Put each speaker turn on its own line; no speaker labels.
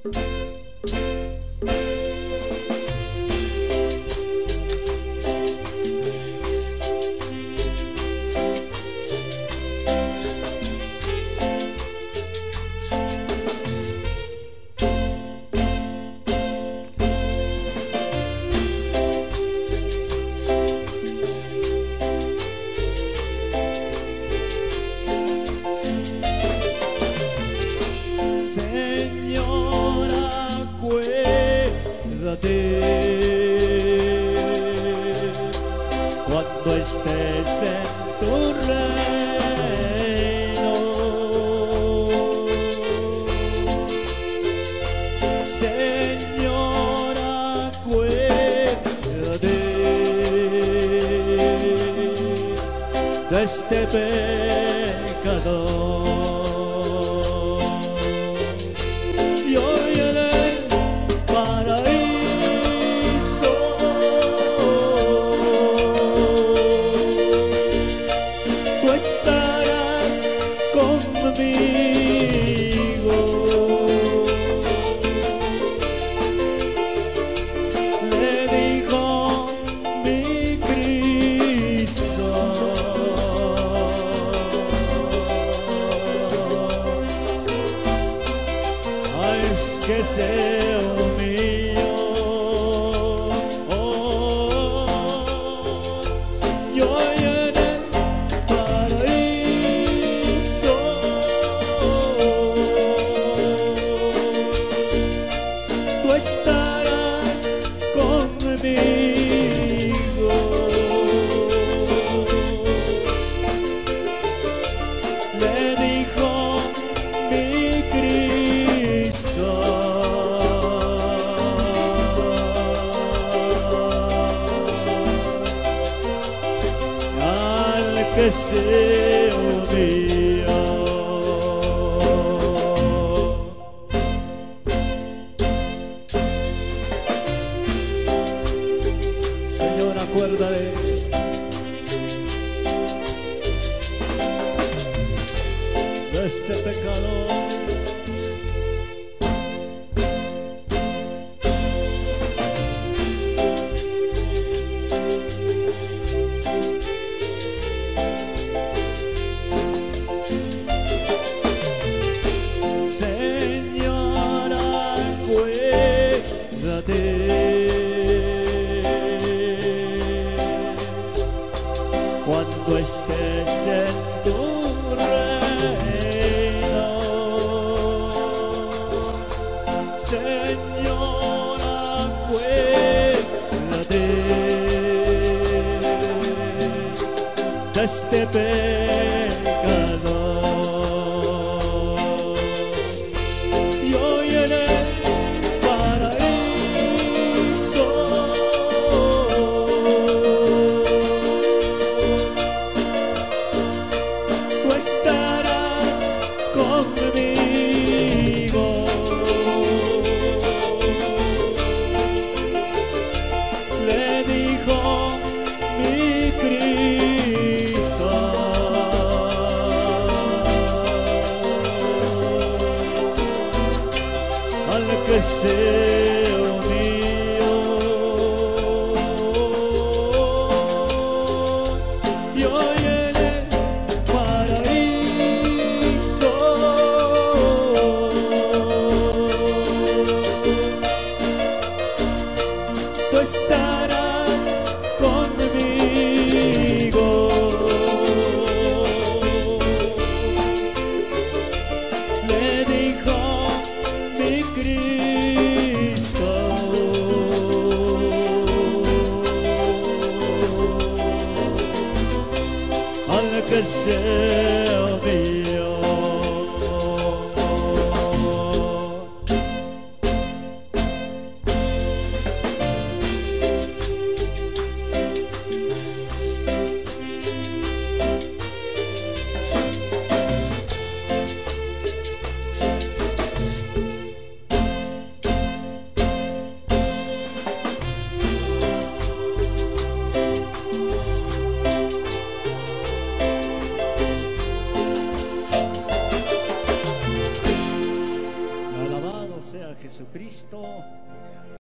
cuando estés en tu reino. Señor, acuérdate de este pecador. Que sea mío, yo en el paraíso, tú estarás conmigo. Le dijo mi Cristo. Que sea mío. Señor, acuérdate de este pecador. Cuando estés en tu reino, Señor, acuérdate de este pecador. Que sea mío, yo en el paraíso, tú estarás conmigo. Le dijo mi Cristo. sea Jesucristo.